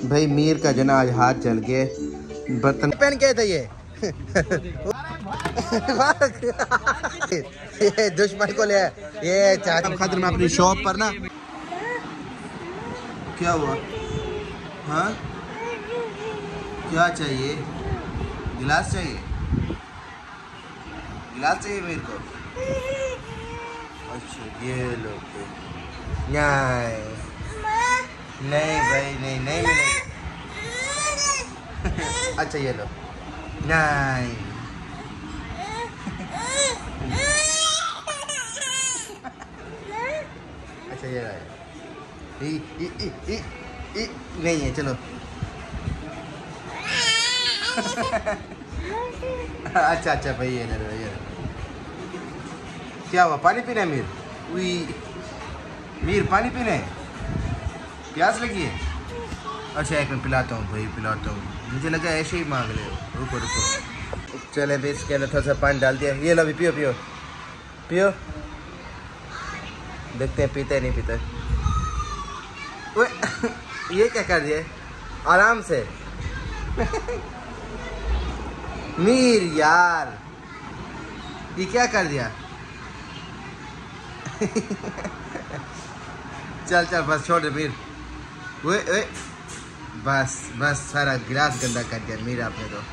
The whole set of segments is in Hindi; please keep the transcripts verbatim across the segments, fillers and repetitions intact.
भाई मीर का जना आज हाथ चल गए, बर्तन पहन के थे ये ये दुश्मन को ले ये चाचा खातिर मैं अपनी शॉप पर ना। क्या हुआ? हाँ क्या चाहिए? गिलास चाहिए? गिलास चाहिए मेरे को? अच्छा ये लो। नहीं नहीं भाई नहीं नहीं मिलेगा। अच्छा ये लो। नहीं अच्छा ये रहा। ई, ई, ई, ई, ई, नहीं है चलो। अच्छा अच्छा भाई ये ले लो ये लो। क्या हुआ? पानी पीना है मीर? उई मीर पानी पीना है? प्यास लगी है? अच्छा एक मैं पिलाता हूँ भाई पिलाता हूँ। मुझे लगा ऐसे ही मांग ले। रुको रुको चले भाई इसके अंदर थोड़ा सा पानी डाल दिया। ये लो अभी पियो पियो पियो। देखते हैं पीते नहीं पीते। ये क्या कर दिया? आराम से मीर यार ये क्या कर दिया? चल चल बस छोड़ दे मीर। ओए ओए बस बस सारा गिलास गंदा कर दिया मीर आपने तो।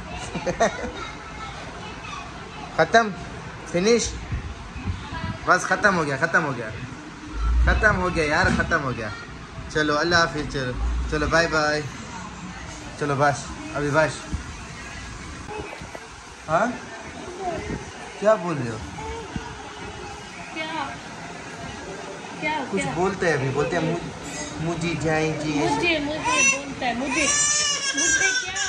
खत्म फिनिश बस खत्म हो गया खत्म हो गया खत्म हो गया यार खत्म हो गया। चलो अल्लाह हाफिज। चलो चलो बाय बाय। चलो बस अभी बस। हाँ क्या बोल रहे हो? क्या क्या कुछ क्या? बोलते हैं अभी बोलते हैं मुझ, मुझे जाएंगी मुझे मुझे बोलता है मुझे मुझे क्या?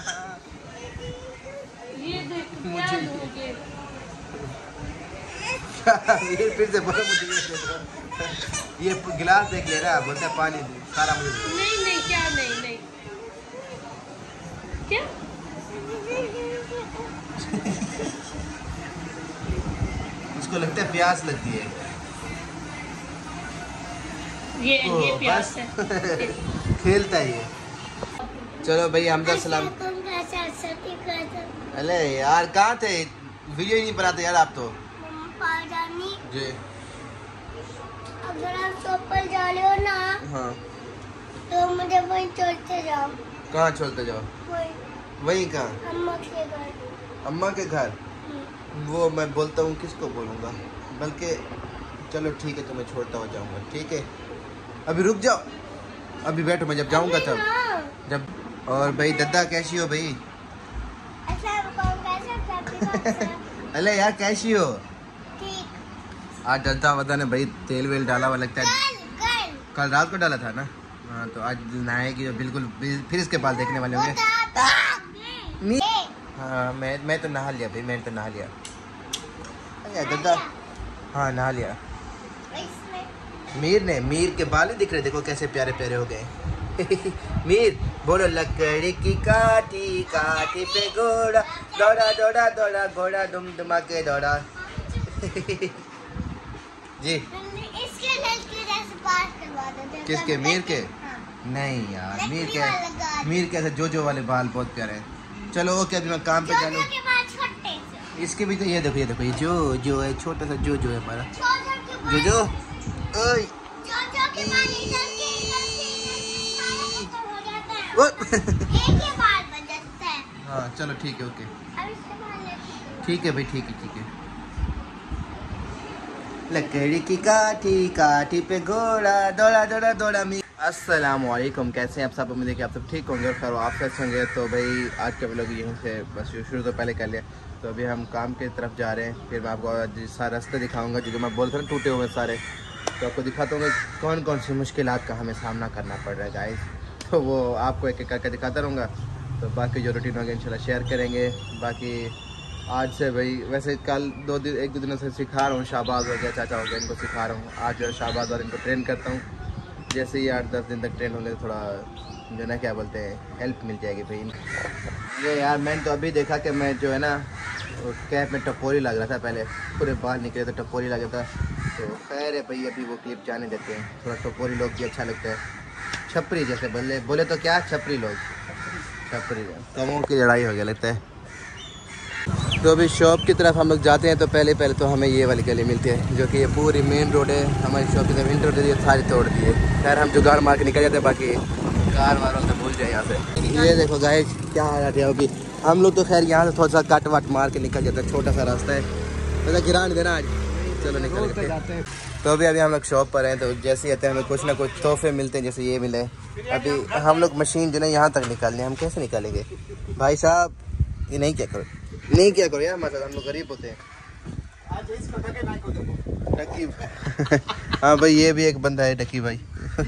ये देख क्या दोगे? ये फिर से बोलो मुझे ये दे दो। ये गिलास देख ले रहा है बोलता है पानी सारा मुझे दे। नहीं नहीं क्या नहीं नहीं क्या? उसको लगता है प्यास लगती है। ये ये प्यास है। खेलता है ये। चलो भाई हमदा सलाम। अरे यार कहाँ थे? वीडियो ही नहीं बनाते यार आप तो। जी अगर आप शॉप पर जा रहे हो ना हाँ तो मुझे वहीं छोड़ते जाओ। कहाँ छोड़ते जाओ? वहीं वहीं कहाँ? अम्मा के घर। अम्मा के घर? वो मैं बोलता हूँ किसको बोलूँगा? बल्कि चलो ठीक है तुम्हें छोड़ता हुआ जाऊँगा। ठीक है अभी रुक जाओ अभी बैठो मैं जब जाऊँगा तब जब। और भाई दद्दा कैसी हो भाई? अरे यार कैसी हो? आज दद्दा वद्दा ने भाई तेल वेल डाला हुआ लगता है। कल रात को डाला था ना? हाँ तो आज नहाएगी तो बिल्कुल फिर इसके बाल देखने वाले होंगे। हाँ मैं मैं तो नहा लिया भाई मैंने तो नहा लिया। अरे दद्दा हाँ नहा लिया। मीर ने मीर के बाल ही दिख रहे देखो कैसे प्यारे प्यारे हो गए। मीर बोलो लकड़ी की काठी काठी पे घोड़ा दौड़ा दौड़ा दौड़ा घोड़ा दुम दुमा के दौड़ा। जी किसके? मीर के? नहीं यार मीर के मीर के जो जो वाले बाल बहुत प्यारे हैं। चलो ओके अभी मैं काम पे जाऊँ। इसके भी तो ये देखो ये देखो ये जो जो है छोटा सा जो जो है हमारा जो जो ओए हाँ चलो ठीक है ओके ठीक है भाई ठीक है ठीक है। लकड़ी की काठी काठी पे घोड़ा दौड़ा दौड़ा दौड़ा मी। अस्सलाम वालेकुम कैसे हैं आप सब? उम्मीद है कि आप सब ठीक होंगे और खैर आप कैसे होंगे। तो भाई आज के व्लॉग यहीं से बस शुरू तो पहले कर लिया। तो अभी हम काम की तरफ जा रहे हैं। फिर मैं आपको सारे रास्ते दिखाऊंगा जो जो मैं बोल रहा हूँ टूटे हुए सारे। तो आपको दिखाता हूँ कौन कौन सी मुश्किलात का हमें सामना करना पड़ रहा है गाइस। तो वो आपको एक एक करके दिखाता रहूँगा। तो बाकी जो रूटीन होगा इंशाल्लाह शेयर करेंगे। बाकी आज से भाई वैसे कल दो दिन एक दो दिनों से सिखा रहा हूँ। शाहबाज हो गया चाचा हो गया इनको सिखा रहा हूँ। आज शाहबाज और इनको ट्रेन करता हूँ। जैसे ही आठ दस दिन तक ट्रेन होंगे तो थोड़ा जो ना क्या बोलते हैं हेल्प मिल जाएगी भाई। ये यार मैंने तो अभी देखा कि मैं जो है ना कैप में टपोरी लग रहा था। पहले पूरे बाहर निकले तो टपोरी लगा था। तो खैर है भाई अभी वो क्लिप जाने देते हैं। थोड़ा टपोरी लोग भी अच्छा लगता है। छपरी जैसे बोले बोले तो क्या छपरी लोग, छपरी कमों की लड़ाई हो गया लगता है। तो अभी शॉप की तरफ हम लोग जाते हैं तो पहले पहले तो हमें ये वाली गली मिलती है जो कि ये पूरी मेन रोड है हमारी शॉप की तरफ। इंटर दी सारी तोड़ दी है। खैर हम जुगाड़ मार के निकल जाते हैं, बाकी कार वालों से भूल जाए यहाँ से। ये देखो गाइस क्या आ जाते हैं अभी हम लोग तो खैर यहाँ से थोड़ा सा कट वट मार के निकल जाते हैं, छोटा सा रास्ता है तो गिरान देना आज। चलो निकल जाते हैं। तो अभी अभी हम लोग शॉप पर हैं तो जैसे ही आते हैं हमें कुछ ना कुछ तोहफे मिलते हैं, जैसे ये मिले। अभी हम लोग मशीन जो है यहाँ तक निकालने, हम कैसे निकालेंगे भाई साहब? ये नहीं क्या करो नहीं क्या करो यार, मतलब हम लोग गरीब होते हैं। डकी हाँ भाई ये भी एक बंदा है डकी भाई।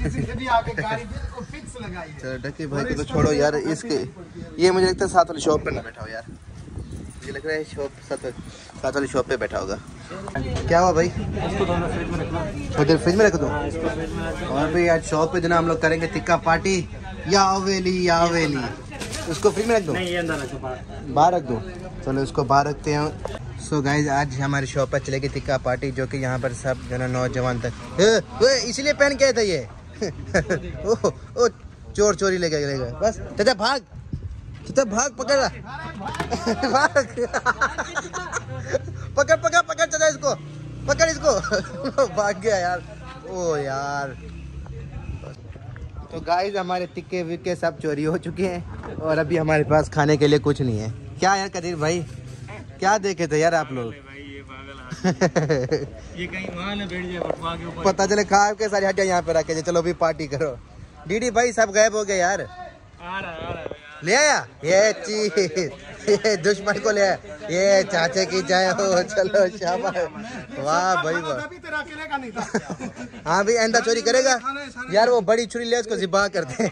चलो डकी भाई को तो छोड़ो यार, इसके ये मुझे लगता है साथ वाली शॉप पे ना बैठा हो यार, मुझे लग रहा है शॉप साथ साथ वाली शॉप पे बैठा होगा। क्या हुआ भाई? उधर फ्रिज में रख दो। और भाई आज शॉप पे जना हम लोग करेंगे टिक्का पार्टी या हवेली या हवेली। उसको फ्रिज में रख दो, बाहर रख दो। चलो उसको बाहर रखते हैं। सो so गाइज आज हमारी शॉप पर चलेगी टिक्का पार्टी जो कि यहाँ पर सब जो है नौजवान तक इसलिए पहन के आए थे ये। ओ, ओ चोर चोरी लेके गए बस। चाचा भाग, चाचा भाग, पकड़ भाग पकड़ पकड़ पकड़ चाचा इसको, पकड़ इसको। भाग गया यार, ओ यार। तो गाइज हमारे टिक्के विक्के सब चोरी हो चुके हैं और अभी हमारे पास खाने के लिए कुछ नहीं है। क्या यार कदीर भाई क्या देखे थे यार आप लोग? ये कहीं वहाँ ना बैठ जाए, पता चले खा के सारी हड्डियाँ यहाँ पे रखे। चलो अभी पार्टी करो। डीडी भाई सब गायब हो गए यार। आ रहा, आ रहा, ले आया ये चीज, ये दुश्मन को ले आया, ये चाचे की जाए हो। चलो शाबाश, वाह भाई वाह। हाँ भाई आइंदा चोरी करेगा यार, वो बड़ी छुरी ले उसको ज़िबा कर दे।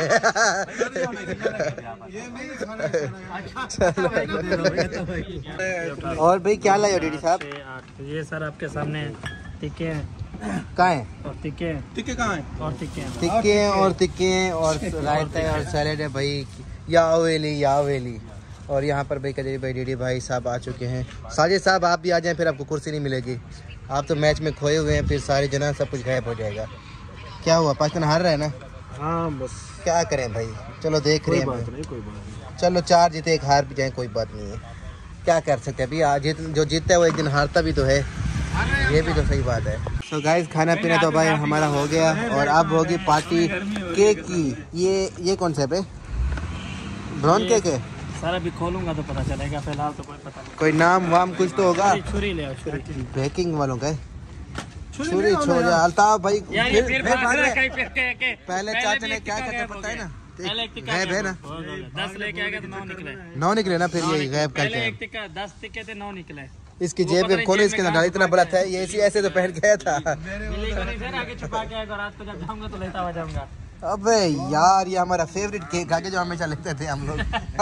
और भाई क्या लाए हो डीडी साहब? ये सर आपके सामने टिक्के हैं। कहाँ है? और टिक्के टिक्के कहाँ हैं? और टिक्के हैं, टिक्के हैं और टिक्के हैं और रायता है और सैलेड है भाई। या हवेली या हवेली। और यहाँ पर भाई कदीर भाई डीडी भाई साहब आ चुके हैं। साजिद साहब आप भी आ जाएं, फिर आपको कुर्सी नहीं मिलेगी। आप तो मैच में खोए हुए हैं, फिर सारे जना सब कुछ गायब हो जाएगा। क्या हुआ पाकिस्तान हार रहा है ना? हाँ बस क्या करें भाई, चलो देख रहे हैं। चलो चार जीते एक हार भी जाए कोई बात नहीं है, क्या कर सकते हैं अभी। आज जो जीतता है वो एक दिन हारता भी तो है, ये भी तो सही बात है। तो गाइस खाना पीना तो भाई हमारा हो गया और अब होगी पार्टी केक की। ये ये कौन सा है? ब्राउन केक है सर, अभी खोलूंगा तो पता चलेगा, फिलहाल तो कोई पता नहीं। कोई नाम वाम कुछ तो होगा। छुरी ले आओ, छुरी। बेकिंग वालों का छुरी छोड़ जा अल्ताफ भाई। फिर, फिर, फिर के, पहले चाचा ने क्या कहते पता है ना, गैब है ना, दस लेके आएगा तो नौ निकले, नौ निकले ना, फिर ये गैब करते हैं। एक टिक्का दस टिक्के थे, नौ निकले। इसकी जेब में खोले, इसके अंदर इतना बड़ा था, ये ऐसे ऐसे तो पहन गया था। आगे छुपा के आएगा, रात को जब जाऊंगा तो लेता हुआ जाऊंगा। अबे यार ये हमारा फेवरेट केक आगे जो हमेशा लेते थे हम लोग।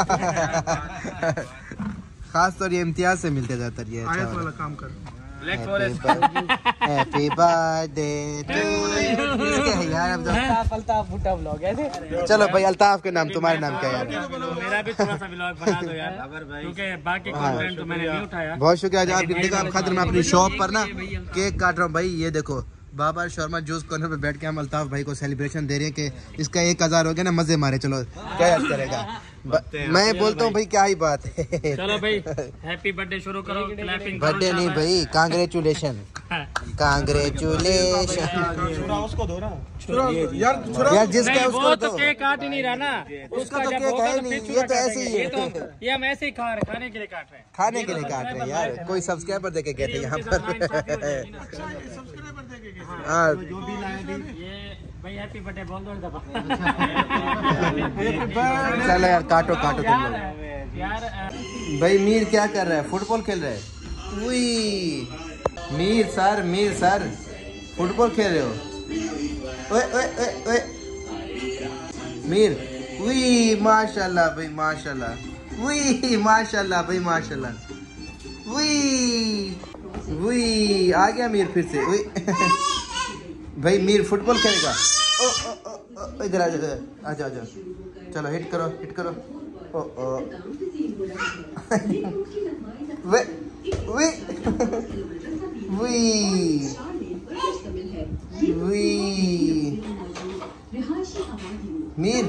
खास तौर ये इम्तियाज से मिलते ज्यादातर। ये अच्छा वाला काम कर। हैप्पी बर्थडे टू यार। अब अल्ताफ भुट्टा व्लॉग है। चलो भाई अल्ताफ के नाम, तुम्हारे नाम क्या है यार? मेरा भी थोड़ा सा व्लॉग बना दो यार, क्योंकि बाकी कंटेंट तो मैंने नहीं उठाया। बहुत शुक्रिया। आज आपकी देखा खातिर मैं अपनी शॉप पर ना केक काट रहा हूँ भाई। ये देखो बाबा शर्मा जूस कॉर्नर पे बैठ के हम अल्ताफ भाई को सेलिब्रेशन दे रहे हैं कि इसका एक हजार हो गया ना, मजे मारे। चलो क्या याद करेगा, मैं बोलता हूँ भाई क्या ही बात है। चलो भाई हैप्पी बर्थडे शुरू करो, क्लैपिंग। बर्थडे नहीं भाई, कांग्रेचुलेशन कांग्रेचुलेशन। यार जिसका उसको तो केक काट ही नहीं रहा ना, उसका तो केक है नहीं, ये तो ऐसे ही है। ये हम ऐसे ही खा रहे, खाने के लिए काट रहे हैं, खाने के लिए काट रहे हैं यार। कोई सब्सक्राइबर देके गए थे यहाँ पर। हाँ भाई हैप्पी बर्थडे बोल दो। चलो यार काटो काटो तुम लोग। यार भाई मीर क्या कर रहा है? फुटबॉल खेल रहा है। उई Mir sir, Mir sir football खेल रहे हो? ओए ओए ओए ओए मीर, उई माशाल्लाह भाई माशाल्लाह, उई माशाल्लाह भाई माशाल्लाह, उई उई आ गया मीर फिर से। उई भाई मीर फुटबॉल खेलेगा। ओ ओ ओ इधर आ जाओ, आ जाओ, आ जाओ। चलो हिट करो, हिट करो। ओ ओ वे वे वी वी मीर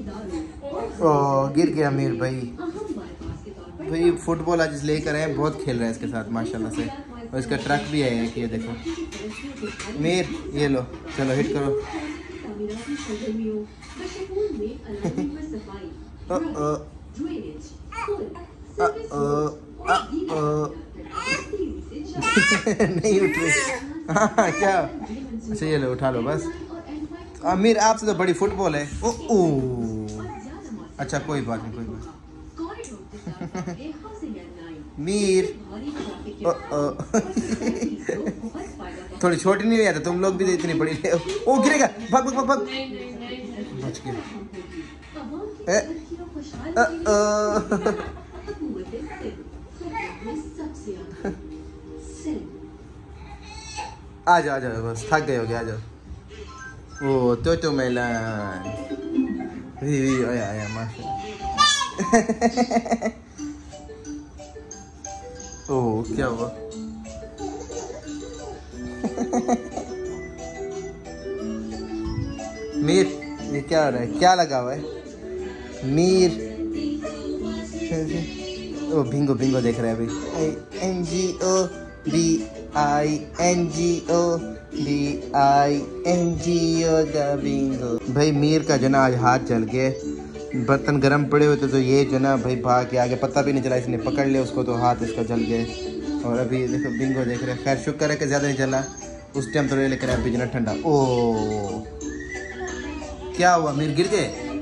ओ गिर गया मीर भाई। भाई फुटबॉल आज लेकर आए, बहुत खेल रहा है इसके साथ माशाल्लाह से। और इसका ट्रक भी है कि ये देखो। मीर ये लो, चलो हिट करो। ओ ओ ओ ओ ओ नहीं उठ रही। हाँ क्या? अच्छा ये लो, उठा लो बस। अमीर आपसे तो बड़ी फुटबॉल है। ओ ओ अच्छा कोई बात नहीं, कोई बात। मीर ओ ओ थोड़ी छोटी नहीं आता, तुम लोग भी इतनी बड़ी ले। ओ गिरेगा, भाग भाग भाग भाग, बच गया। ए ओ ओ आ जाओ आ जाओ, बस थक गए हो गया, आ जाओ। ओ तो तो मेलन वी वी आया आया माशाल्लाह। ओ क्या हुआ? मीर ये क्या हो रहा है? क्या लगा हुआ है मीर? ओ बिंगो बिंगो देख रहा है भाई। N G O B I N G O B I N G O the bingo. भाई मीर का जो ना आज हाथ जल गए, बर्तन गर्म पड़े हुए थे तो ये जो ना भाई भाग के आगे, पता भी नहीं चला, इसने पकड़ लिया उसको तो हाथ इसका जल गए। और अभी देखो बिंगो देख रहे हैं। खैर शुक्र है कि ज़्यादा नहीं चला, उस टाइम तो लेकर अभी जो ना ठंडा। ओ क्या हुआ मीर, गिर गए?